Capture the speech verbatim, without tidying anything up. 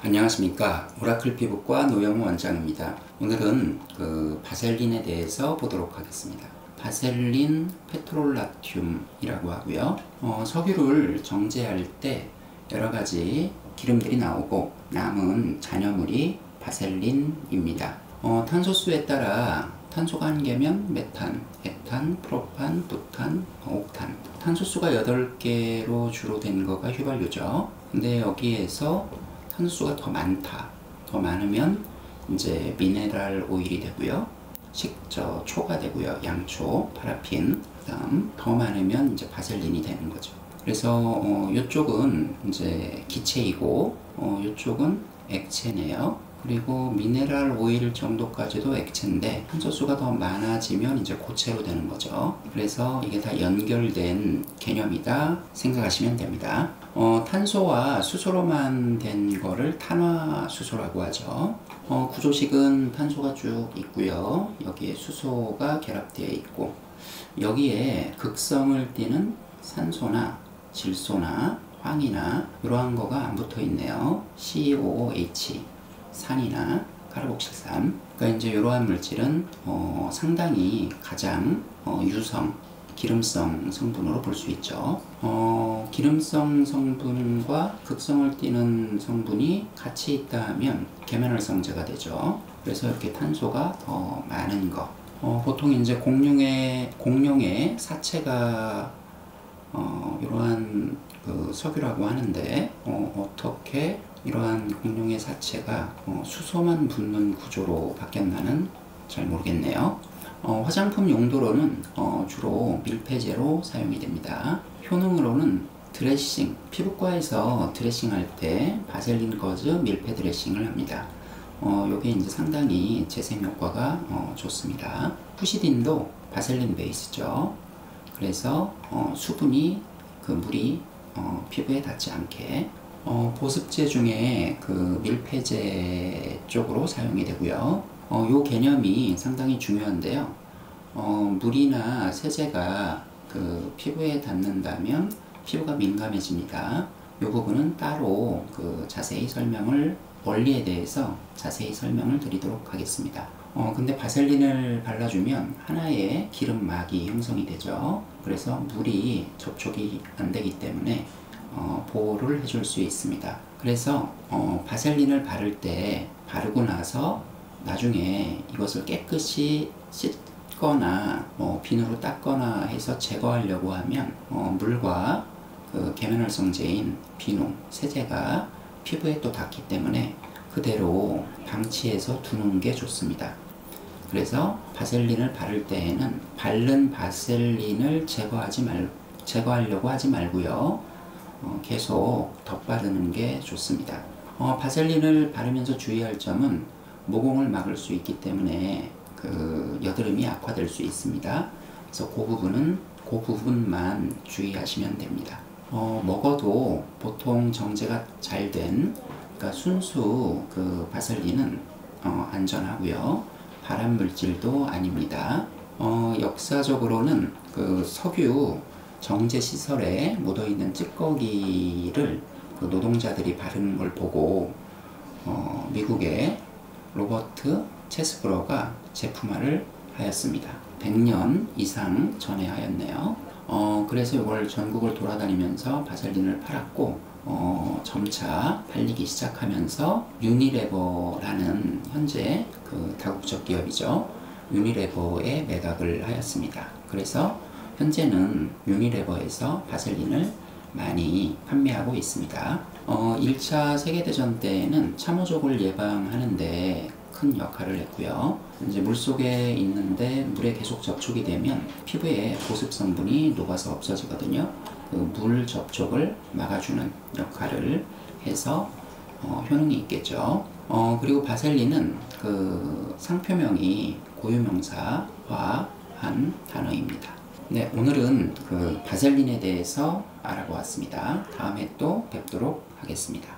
안녕하십니까. 오라클 피부과 노영우 원장입니다. 오늘은 그 바셀린에 대해서 보도록 하겠습니다. 바셀린 페트롤라튬이라고 하고요. 어, 석유를 정제할 때 여러가지 기름들이 나오고 남은 잔여물이 바셀린입니다. 어, 탄소수에 따라 탄소가 한 개면 메탄, 에탄, 프로판, 부탄, 옥탄. 탄소수가 여덟 개로 주로 된 거가 휘발유죠. 근데 여기에서 탄소수가 더 많다. 더 많으면 이제 미네랄 오일이 되고요. 식저 초가 되고요. 양초, 파라핀. 그다음 더 많으면 이제 바셀린이 되는 거죠. 그래서 어, 이쪽은 이제 기체이고 어, 이쪽은 액체네요. 그리고 미네랄 오일 정도까지도 액체인데 탄소수가 더 많아지면 이제 고체로 되는 거죠. 그래서 이게 다 연결된 개념이다 생각하시면 됩니다. 어, 탄소와 수소로만 된 거를 탄화수소라고 하죠. 어, 구조식은 탄소가 쭉 있고요. 여기에 수소가 결합되어 있고 여기에 극성을 띠는 산소나 질소나 황이나 이러한 거가 안 붙어 있네요. 씨 오 오 에이치 산이나 카르복실산. 그러니까 이제 이러한 물질은 어, 상당히 가장 어, 유성, 기름성 성분으로 볼 수 있죠. 어, 기름성 성분과 극성을 띠는 성분이 같이 있다 하면 계면활성제가 되죠. 그래서 이렇게 탄소가 더 많은 거. 어, 보통 이제 공룡의 공룡의 사체가 어, 이러한 그 석유라고 하는데 어, 어떻게 이러한 공룡의 사체가 어, 수소만 붙는 구조로 바뀌었나는 잘 모르겠네요. 어, 화장품 용도로는 어, 주로 밀폐제로 사용이 됩니다. 효능으로는 드레싱, 피부과에서 드레싱 할 때 바셀린 거즈 밀폐 드레싱을 합니다. 어, 요게 이제 상당히 재생 효과가 어, 좋습니다. 푸시딘도 바셀린 베이스죠. 그래서 어, 수분이 그 물이 어, 피부에 닿지 않게 어, 보습제 중에 그 밀폐제 쪽으로 사용이 되고요. 어, 요 개념이 상당히 중요한데요. 어, 물이나 세제가 그 피부에 닿는다면 피부가 민감해집니다. 요 부분은 따로 그 자세히 설명을 원리에 대해서 자세히 설명을 드리도록 하겠습니다. 어, 근데 바셀린을 발라주면 하나의 기름막이 형성이 되죠. 그래서 물이 접촉이 안 되기 때문에 어, 보호를 해줄 수 있습니다. 그래서 어, 바셀린을 바를 때 바르고 나서 나중에 이것을 깨끗이 씻거나 뭐 비누로 닦거나 해서 제거하려고 하면 어, 물과 그 계면활성제인 비누, 세제가 피부에 또 닿기 때문에 그대로 방치해서 두는 게 좋습니다. 그래서 바셀린을 바를 때에는 바른 바셀린을 제거하지 말, 제거하려고 하지 말고요. 어, 계속 덧바르는 게 좋습니다. 어, 바셀린을 바르면서 주의할 점은 모공을 막을 수 있기 때문에 그 여드름이 악화될 수 있습니다. 그래서 그 부분은 그 부분만 주의하시면 됩니다. 어, 먹어도 보통 정제가 잘 된 그러니까 순수 그 바셀린은 어, 안전하고요. 발암 물질도 아닙니다. 어, 역사적으로는 그 석유 정제 시설에 묻어있는 찌꺼기를 그 노동자들이 바르는 걸 보고 어, 미국의 로버트 체스브러가 제품화를 하였습니다. 백 년 이상 전에 하였네요. 어, 그래서 이걸 전국을 돌아다니면서 바셀린을 팔았고 어, 점차 팔리기 시작하면서 유니레버라는 현재 그 다국적 기업이죠. 유니레버에 매각을 하였습니다. 그래서 현재는 유니레버에서 바셀린을 많이 판매하고 있습니다. 어, 일 차 세계대전 때에는 참호족을 예방하는데 큰 역할을 했고요. 이제 물속에 있는데 물에 계속 접촉이 되면 피부에 보습 성분이 녹아서 없어지거든요. 그 물 접촉을 막아주는 역할을 해서 어, 효능이 있겠죠. 어, 그리고 바셀린은 그 상표명이 고유명사화한 단어입니다. 네, 오늘은 그 바셀린에 대해서 알아보았습니다. 다음에 또 뵙도록 하겠습니다.